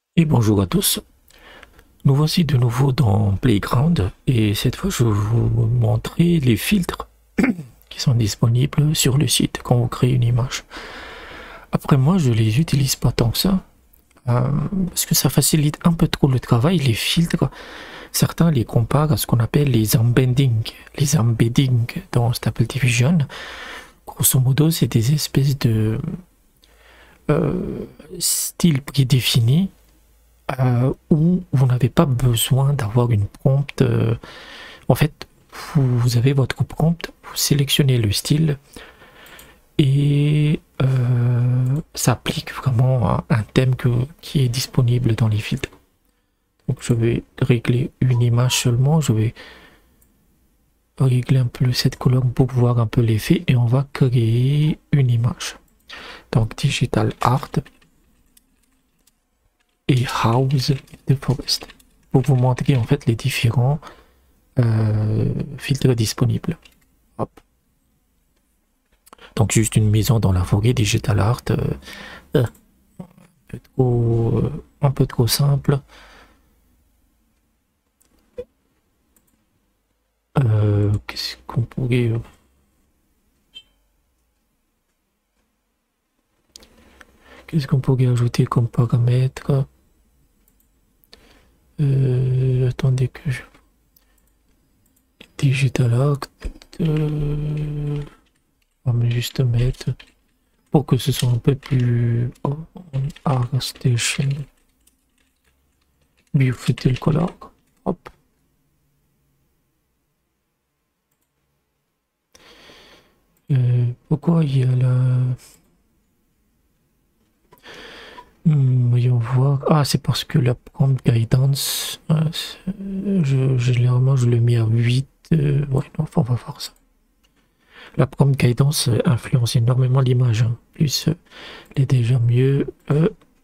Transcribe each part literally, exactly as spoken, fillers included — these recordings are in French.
Et bonjour à tous, nous voici de nouveau dans Playground et cette fois je vais vous montrer les filtres qui sont disponibles sur le site quand vous créez une image. Après moi je les utilise pas tant que ça euh, parce que ça facilite un peu trop le travail. Les filtres, certains les comparent à ce qu'on appelle les embeddings, les embeddings dans Stable Diffusion. Grosso modo c'est des espèces de euh, styles prédéfinis Euh, où vous n'avez pas besoin d'avoir une prompt. Euh, en fait, vous, vous avez votre prompt, vous sélectionnez le style et euh, ça applique vraiment à un thème que, qui est disponible dans les filtres. Donc je vais régler une image seulement, je vais régler un peu cette colonne pour voir un peu l'effet et on va créer une image. Donc Digital Art et House the Forest pour vous montrer en fait les différents euh, filtres disponibles. Hop. Donc juste une maison dans la forêt, digital art, euh, euh, un, peu trop, euh, un peu trop simple. Euh, Qu'est-ce qu'on pourrait... Qu'est-ce qu'on pourrait ajouter comme paramètre? Euh, attendez que je... Digital art... Euh, on va juste mettre... Pour que ce soit un peu plus... Oh, art station... Beautiful color. Hop. Euh, pourquoi il y a la... Hmm, voyons voir. Ah, c'est parce que la prompt guidance, euh, je, généralement je le mets à huit. Euh, ouais, non, on va voir ça. La prompt guidance euh, influence énormément l'image. Hein. Plus euh, elle est déjà mieux. Euh,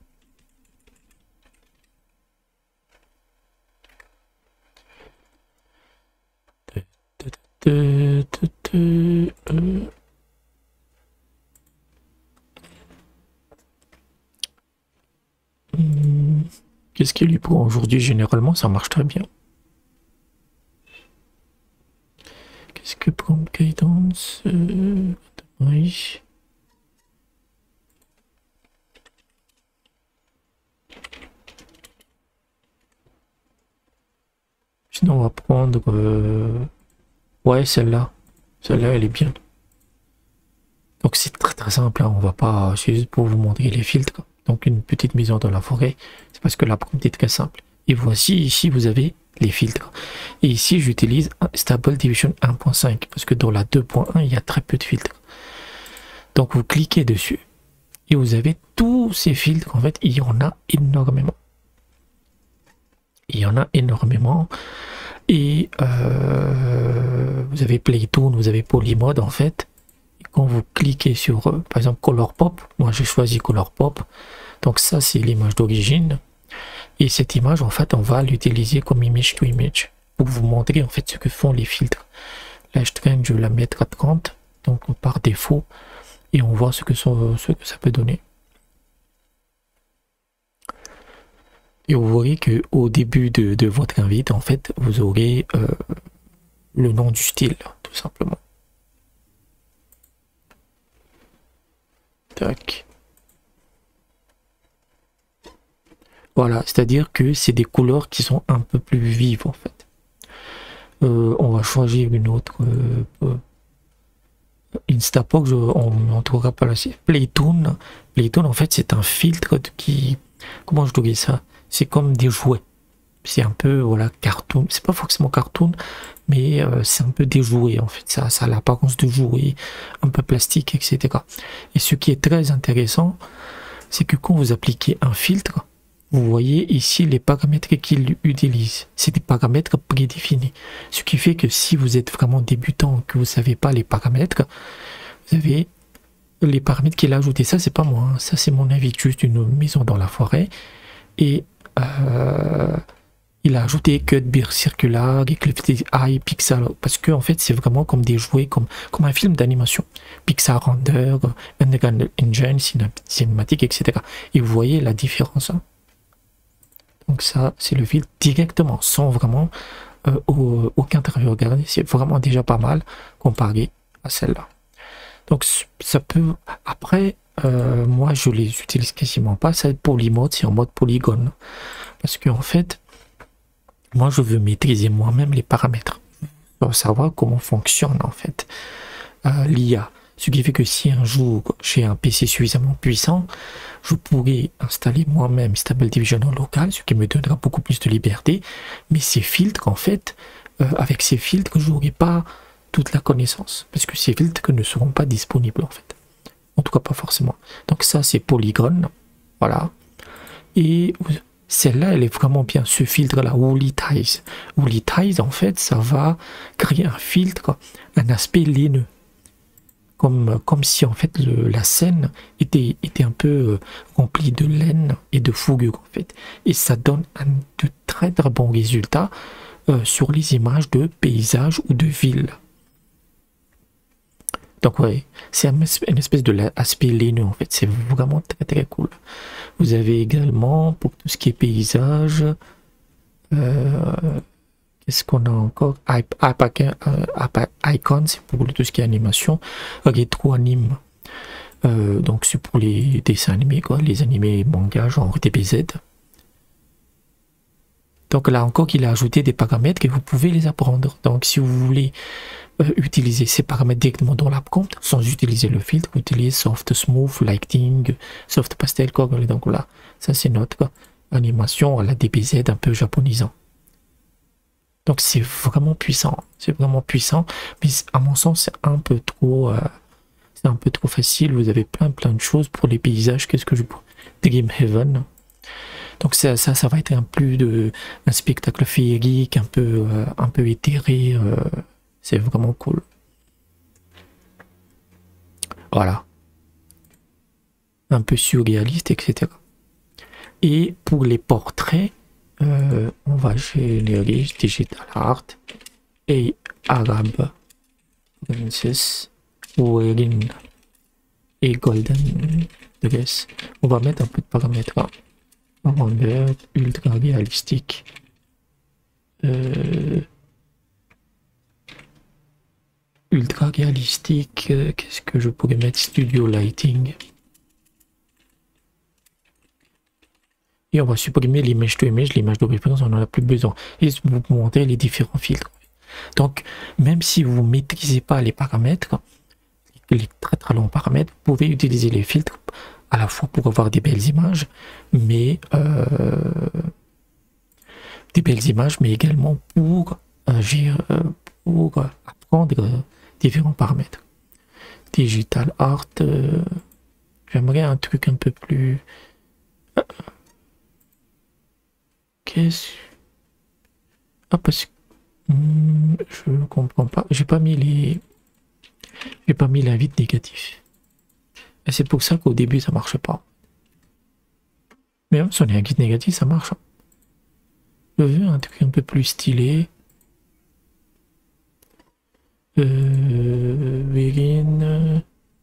euh, hmm, Qu'est-ce qu'il lui prend aujourd'hui? Généralement, ça marche très bien. Qu'est-ce que prompt guidance euh, oui. Sinon, on va prendre... Euh... Ouais, celle-là. Celle-là, elle est bien. Donc c'est très très simple, hein. On va pas... C'est juste pour vous montrer les filtres. Donc une petite maison dans la forêt, c'est parce que la prompt est très simple. Et voici, ici, vous avez les filtres. Et ici, j'utilise Stable Diffusion un point cinq, parce que dans la deux point un, il y a très peu de filtres. Donc vous cliquez dessus, et vous avez tous ces filtres. En fait, il y en a énormément. Il y en a énormément. Et euh, vous avez Playtoon, vous avez Polymode en fait. Et quand vous cliquez sur, euh, par exemple, Color Pop, moi j'ai choisi Color Pop. Donc ça c'est l'image d'origine. Et cette image en fait on va l'utiliser comme image to image pour vous montrer en fait ce que font les filtres. Là je traîne, je vais la mettre à trente, donc par défaut. Et on voit ce que, ça, ce que ça peut donner. Et vous voyez que au début de, de votre invite, en fait, vous aurez euh, le nom du style, tout simplement. Tac. Voilà, c'est-à-dire que c'est des couleurs qui sont un peu plus vives, en fait. Euh, on va choisir une autre euh, Instapop, on ne trouvera pas la Playtoon. Playtoon, en fait, c'est un filtre qui... Comment je dirais ça? C'est comme des jouets. C'est un peu, voilà, cartoon. C'est pas forcément cartoon, mais euh, c'est un peu des jouets, en fait. Ça, ça a l'apparence de jouets, un peu plastique, et cetera. Et ce qui est très intéressant, c'est que quand vous appliquez un filtre, vous voyez ici les paramètres qu'il utilise. C'est des paramètres prédéfinis. Ce qui fait que si vous êtes vraiment débutant, que vous ne savez pas les paramètres, vous avez les paramètres qu'il a ajoutés. Ça, c'est pas moi. Hein. Ça, c'est mon invite juste une maison dans la forêt. Et euh, il a ajouté cut, beer circular, eclipse eye, pixel. Parce que en fait, c'est vraiment comme des jouets, comme, comme un film d'animation. Pixar Render, Unreal Engine, cinématique, et cetera. Et vous voyez la différence. Hein. Donc ça, c'est le filtre directement, sans vraiment euh, au, aucun travail regardé. C'est vraiment déjà pas mal comparé à celle-là. Donc ça peut... Après, euh, moi je les utilise quasiment pas. Ça polymode, c'est en mode polygone. Parce que en fait, moi je veux maîtriser moi-même les paramètres. Pour savoir comment fonctionne en fait euh, l'I A. Ce qui fait que si un jour j'ai un P C suffisamment puissant, je pourrais installer moi-même Stable Diffusion en local, ce qui me donnera beaucoup plus de liberté. Mais ces filtres, en fait, euh, avec ces filtres, je n'aurai pas toute la connaissance. Parce que ces filtres ne seront pas disponibles, en fait. En tout cas, pas forcément. Donc ça, c'est Polygon. Voilà. Et celle-là, elle est vraiment bien. Ce filtre-là, Woolly Ties. Woolly Ties, en fait, ça va créer un filtre, un aspect laineux. Comme, comme si en fait le, la scène était, était un peu euh, remplie de laine et de fourrure en fait. Et ça donne un, de très très bons résultats euh, sur les images de paysages ou de villes. Donc ouais, c'est un, une espèce de l'aspect laineux en fait. C'est vraiment très très cool. Vous avez également pour tout ce qui est paysage... Euh, Qu'est-ce qu'on a encore? Icon, c'est pour tout ce qui est animation. Rétro anime, euh, donc c'est pour les dessins animés, quoi, les animés manga genre D B Z. Donc là encore, il a ajouté des paramètres et vous pouvez les apprendre. Donc si vous voulez euh, utiliser ces paramètres directement dans la prompt, sans utiliser le filtre, vous utilisez soft, smooth, lighting, soft pastel, quoi. Donc là, ça c'est notre animation à la D B Z un peu japonisant. Donc c'est vraiment puissant, c'est vraiment puissant, mais à mon sens c'est un peu trop, euh, c'est un peu trop facile. Vous avez plein plein de choses pour les paysages. Qu'est-ce que je peux Dreamhaven. Donc ça, ça, ça va être un plus de un spectacle féerique, un peu, euh, un peu éthéré. Euh, c'est vraiment cool. Voilà, un peu surréaliste, et cetera. Et pour les portraits. Euh, on va générer digital art et arabe princess wearing et golden dress. On va mettre un peu de paramètres hein. Render ultra réalistique, euh, ultra réalistique. Euh, qu'est-ce que je pourrais mettre? Studio lighting. Et on va supprimer l'image to image, l'image de référence, on n'en a plus besoin. Et vous montrer les différents filtres. Donc, même si vous ne maîtrisez pas les paramètres, les très très longs paramètres, vous pouvez utiliser les filtres à la fois pour avoir des belles images, mais euh, des belles images, mais également pour, euh, pour apprendre différents paramètres. Digital art, euh, j'aimerais un truc un peu plus... Euh, Qu'est-ce ah parce que hmm, je ne comprends pas. J'ai pas mis les j'ai pas mis l'invite négatif. Et c'est pour ça qu'au début ça marche pas. Mais même si on est un guide négatif, ça marche. Je veux un truc un peu plus stylé. Euh, Begin.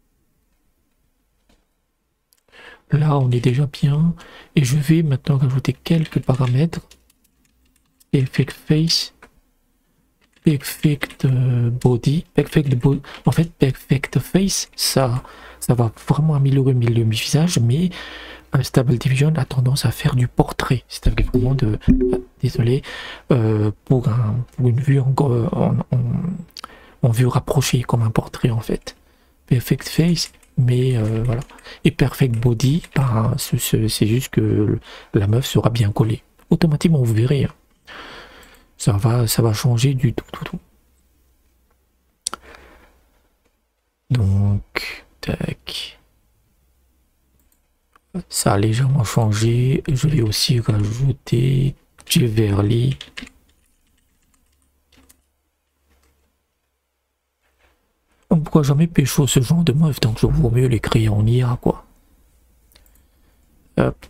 Là, on est déjà bien. Et je vais maintenant rajouter quelques paramètres. Perfect face. Perfect body. Perfect body. En fait, perfect face, ça, ça va vraiment améliorer le visage, mais un Stable Diffusion a tendance à faire du portrait. C'est-à-dire vraiment de... Désolé. Euh, pour, un, pour une vue en, en, en, en vue rapprochée, comme un portrait en fait. Perfect face. Mais euh, voilà. Et perfect body, ben, c'est juste que la meuf sera bien collée. Automatiquement, vous verrez. Hein. Ça va, ça va changer du tout, tout, tout. Donc, tac. Ça a légèrement changé. Je vais aussi rajouter Jiverly. Pourquoi jamais pécho ce genre de meuf, donc je vaut mieux les créer en I A quoi. Hop.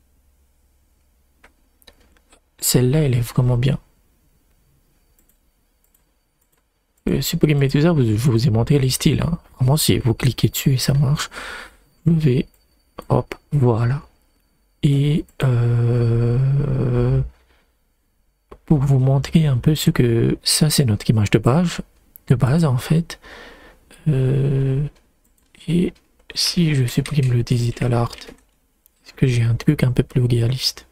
Celle-là elle est vraiment bien. Euh, supprimer tout ça, je vous ai montré les styles. Hein. Vraiment si vous cliquez dessus et ça marche. Je vais. Hop, voilà. Et euh, pour vous montrer un peu ce que ça c'est notre image de base, de base en fait. Euh, et si je supprime le digital art, est-ce que j'ai un truc un peu plus réaliste?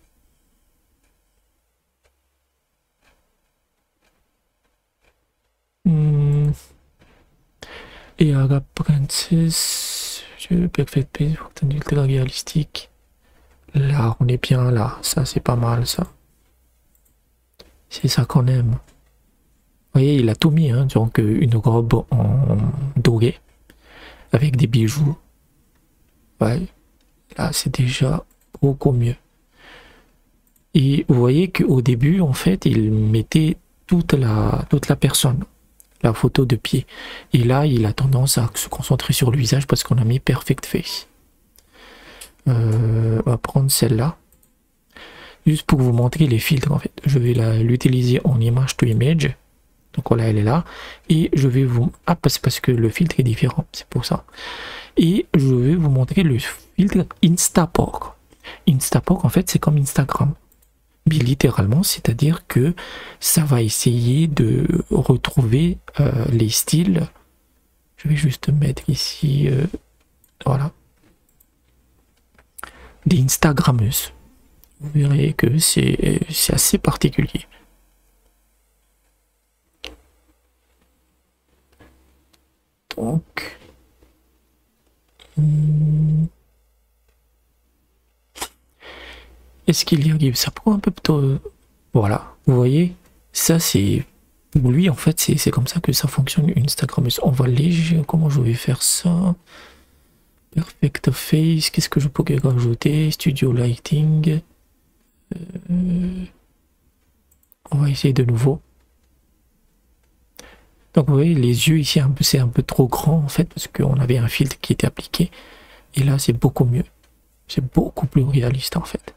Hmm. Et Arab Princess, je Perfect Place pour un ultra réalistique. Là, on est bien là, ça c'est pas mal ça. C'est ça qu'on aime. Vous voyez, il a tout mis, hein, donc une robe en doré avec des bijoux. Ouais, là c'est déjà beaucoup mieux. Et vous voyez qu'au début, en fait, il mettait toute la, toute la personne, la photo de pied. Et là, il a tendance à se concentrer sur le visage parce qu'on a mis Perfect Face. Euh, on va prendre celle-là. Juste pour vous montrer les filtres, en fait. Je vais l'utiliser en image to image. Donc voilà, elle est là. Et je vais vous... Ah, c'est parce que le filtre est différent, c'est pour ça. Et je vais vous montrer le filtre Instaport. Instaport, en fait, c'est comme Instagram. Mais littéralement, c'est-à-dire que ça va essayer de retrouver euh, les styles. Je vais juste mettre ici... Euh, voilà. Des Instagrammeuses. Vous verrez que c'est assez particulier. Donc, hmm, est-ce qu'il y arrive? Ça prend un peu plutôt. Voilà, vous voyez, ça c'est pour lui en fait, c'est comme ça que ça fonctionne Instagram. On va léger. Comment je vais faire ça? Perfect Face. Qu'est-ce que je pourrais rajouter? Studio Lighting. Euh, on va essayer de nouveau. Donc vous voyez, les yeux ici, c'est un peu trop grand en fait, parce qu'on avait un filtre qui était appliqué. Et là, c'est beaucoup mieux. C'est beaucoup plus réaliste en fait.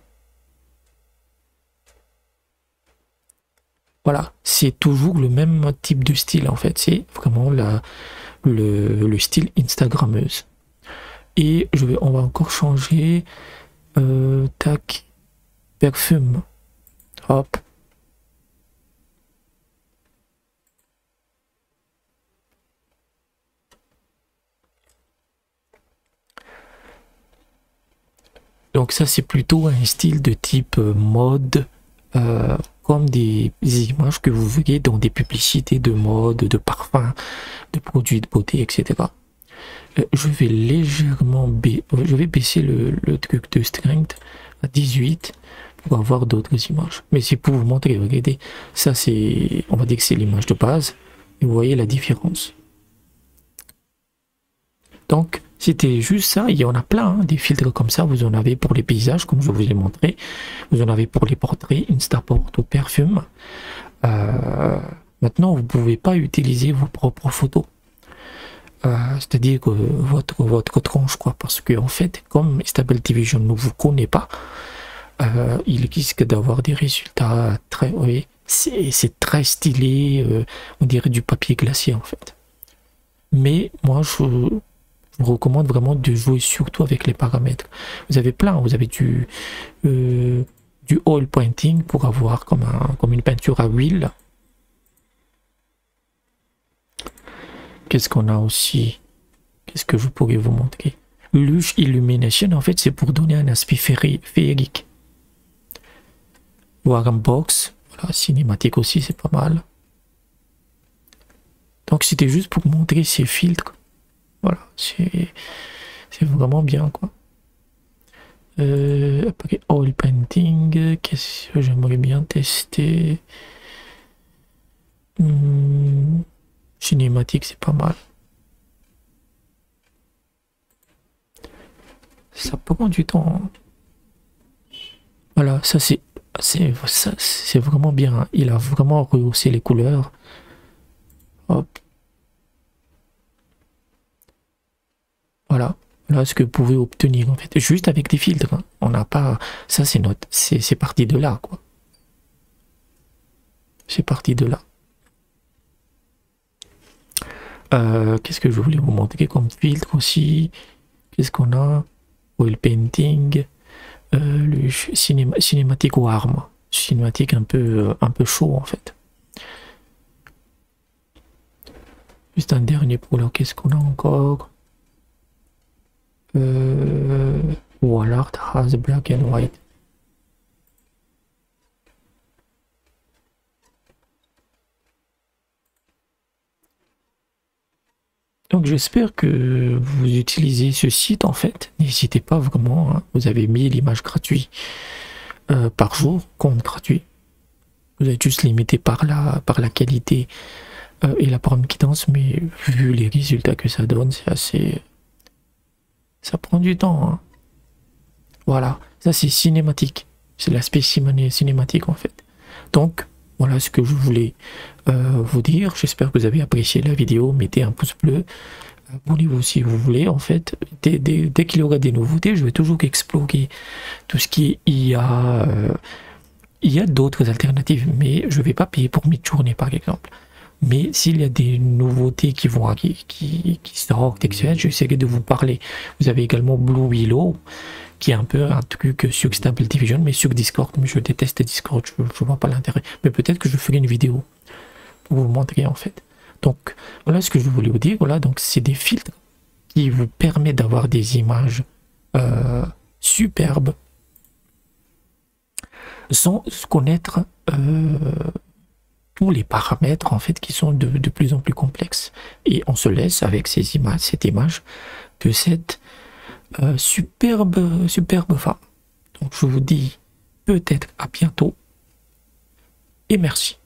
Voilà, c'est toujours le même type de style en fait. C'est vraiment la, le, le style Instagrammeuse. Et je vais, on va encore changer. Euh, tac. Parfum. Hop. Donc ça c'est plutôt un style de type euh, mode, euh, comme des images que vous voyez dans des publicités de mode, de parfums, de produits de beauté, et cetera. Euh, je vais légèrement ba je vais baisser le, le truc de strength à dix-huit pour avoir d'autres images. Mais c'est pour vous montrer, regardez, ça c'est, on va dire que c'est l'image de base, et vous voyez la différence. Donc, c'était juste ça. Il y en a plein, hein, des filtres comme ça. Vous en avez pour les paysages, comme je vous ai montré. Vous en avez pour les portraits, Instaport ou Parfum. Euh, maintenant, vous ne pouvez pas utiliser vos propres photos. Euh, C'est-à-dire que votre, votre tronche, quoi. Parce que, en fait, comme Stability Vision ne vous connaît pas, euh, il risque d'avoir des résultats très... Oui, c'est très stylé. Euh, on dirait du papier glacé, en fait. Mais moi, je... Je vous recommande vraiment de jouer surtout avec les paramètres. Vous avez plein, vous avez du, euh, du oil painting pour avoir comme, un, comme une peinture à huile. Qu'est-ce qu'on a aussi? Qu'est-ce que je pourrais vous montrer? Lush Illumination, en fait, c'est pour donner un aspect féerique. Warm Box, voilà, cinématique aussi, c'est pas mal. Donc c'était juste pour montrer ces filtres. Voilà, c'est vraiment bien, quoi. Euh, après, oil painting, qu'est-ce que j'aimerais bien tester? hmm, Cinématique, c'est pas mal. Ça prend du temps. Voilà, ça c'est c'est vraiment bien. Il a vraiment rehaussé les couleurs. Hop. Voilà, voilà ce que vous pouvez obtenir en fait, juste avec des filtres. Hein. On n'a pas, ça c'est notre, c'est parti de là quoi. C'est parti de là. Euh, Qu'est-ce que je voulais vous montrer comme filtre aussi? Qu'est-ce qu'on a? Oil painting, euh, le cinéma, cinématique warm. cinématique un peu, un peu chaud en fait. Juste un dernier pour là, qu'est-ce qu'on a encore? euh, Wallard has black and white. Donc j'espère que vous utilisez ce site en fait. N'hésitez pas vraiment, hein. Vous avez mille images gratuites euh, par jour, compte gratuit. Vous êtes juste limité par la, par la qualité euh, et la promptance, mais vu les résultats que ça donne, c'est assez... Ça prend du temps, hein. Voilà, ça c'est cinématique. C'est l'aspect cinématique en fait. Donc, voilà ce que je voulais euh, vous dire. J'espère que vous avez apprécié la vidéo. Mettez un pouce bleu. Abonnez-vous si vous voulez. En fait, dès, dès, dès qu'il y aura des nouveautés, je vais toujours explorer tout ce qui est I A. Euh, il y a d'autres alternatives, mais je ne vais pas payer pour Midjourney par exemple. Mais s'il y a des nouveautés qui vont arriver, qui, qui sortent, et cetera, j'essaierai de vous parler. Vous avez également Blue Willow, qui est un peu un truc sur Stable Diffusion, mais sur Discord, mais je déteste Discord, je ne vois pas l'intérêt. Mais peut-être que je ferai une vidéo pour vous montrer en fait. Donc voilà ce que je voulais vous dire. Voilà, donc c'est des filtres qui vous permettent d'avoir des images euh, superbes sans connaître euh, tous les paramètres en fait qui sont de, de plus en plus complexes. Et on se laisse avec ces images, cette image que cette Euh, superbe, superbe femme. Donc je vous dis peut-être à bientôt et merci.